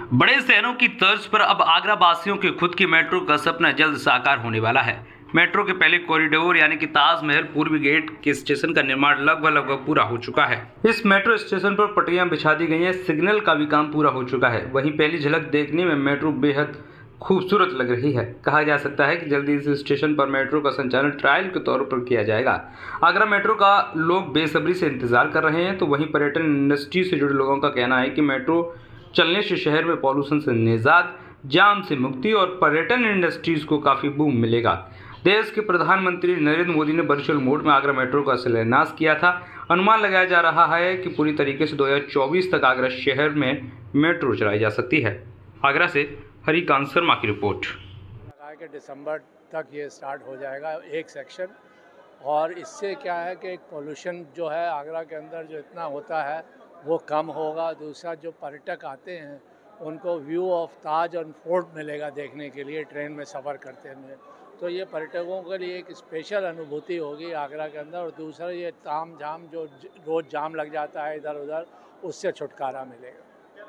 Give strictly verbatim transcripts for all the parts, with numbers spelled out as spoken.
बड़े शहरों की तर्ज पर अब आगरा वासियों के खुद की मेट्रो का सपना जल्द साकार होने वाला है। मेट्रो के पहले कॉरिडोर यानी कि ताजमहल पूर्वी गेट के स्टेशन का निर्माण लगभग लगभग पूरा हो चुका है। इस मेट्रो स्टेशन पर पटरियां बिछा दी गई हैं, सिग्नल का भी काम पूरा हो चुका है। वहीं पहली झलक देखने में मेट्रो बेहद खूबसूरत लग रही है। कहा जा सकता है कि जल्दी इस स्टेशन पर मेट्रो का संचालन ट्रायल के तौर पर किया जाएगा। आगरा मेट्रो का लोग बेसब्री से इंतजार कर रहे हैं, तो वहीं पर्यटन इंडस्ट्री से जुड़े लोगों का कहना है कि मेट्रो चलने से शहर में पॉल्यूशन से निजात, जाम से मुक्ति और पर्यटन इंडस्ट्रीज को काफी बूम मिलेगा। देश के प्रधानमंत्री नरेंद्र मोदी ने वर्चुअल मोड में आगरा मेट्रो का शिलान्यास किया था। अनुमान लगाया जा रहा है कि पूरी तरीके से दो हज़ार चौबीस तक आगरा शहर में मेट्रो चलाई जा सकती है। आगरा से हरिकांत शर्मा की रिपोर्ट। लगा कि दिसंबर तक ये स्टार्ट हो जाएगा एक सेक्शन, और इससे क्या है कि एक पोल्यूशन जो है आगरा के अंदर जो इतना होता है वो कम होगा। दूसरा, जो पर्यटक आते हैं उनको व्यू ऑफ ताज और फोर्ट मिलेगा देखने के लिए ट्रेन में सफ़र करते हुए, तो ये पर्यटकों के लिए एक स्पेशल अनुभूति होगी आगरा के अंदर। और दूसरा, ये ताम झाम जो रोज़ जाम लग जाता है इधर उधर, उससे छुटकारा मिलेगा।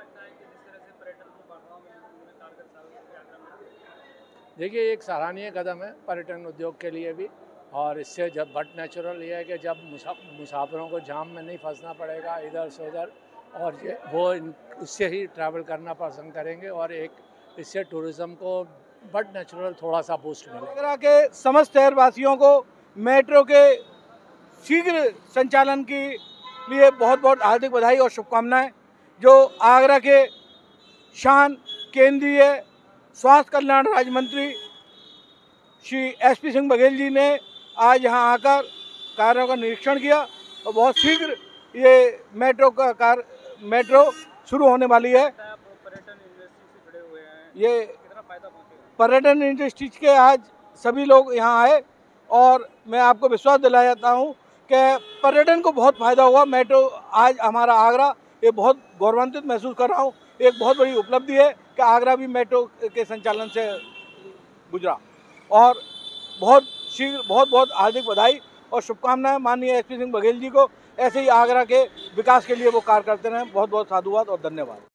देखिए, एक सराहनीय कदम है पर्यटन उद्योग के लिए भी, और इससे जब बट नेचुरल ये है कि जब मुसाफिरों को जाम में नहीं फंसना पड़ेगा इधर से उधर, और ये वो उससे ही ट्रैवल करना पसंद करेंगे, और एक इससे टूरिज़्म को बट नेचुरल थोड़ा सा बूस्ट मिलेगा। आगरा के समस्त शहरवासियों को मेट्रो के शीघ्र संचालन के लिए बहुत बहुत हार्दिक बधाई और शुभकामनाएं। जो आगरा के शान केंद्रीय स्वास्थ्य कल्याण राज्य मंत्री श्री एस पी सिंह बघेल जी ने आज यहां आकर कार्यों का निरीक्षण किया, और बहुत शीघ्र ये मेट्रो का कार्य मेट्रो शुरू होने वाली है। पर्यटन इंडस्ट्री से जुड़े हुए हैं, ये कितना फायदा पहुंचेगा? पर्यटन इंडस्ट्री के आज सभी लोग यहाँ आए, और मैं आपको विश्वास दिलाया जाता हूँ कि पर्यटन को बहुत फ़ायदा हुआ। मेट्रो आज हमारा आगरा ये बहुत गौरवान्वित महसूस कर रहा हूँ। एक बहुत बड़ी उपलब्धि है कि आगरा भी मेट्रो के संचालन से गुजरा, और बहुत शीघ्र बहुत बहुत हार्दिक बधाई और शुभकामनाएं माननीय एस पी सिंह बघेल जी को। ऐसे ही आगरा के विकास के लिए वो कार्य करते रहें। बहुत बहुत साधुवाद और धन्यवाद।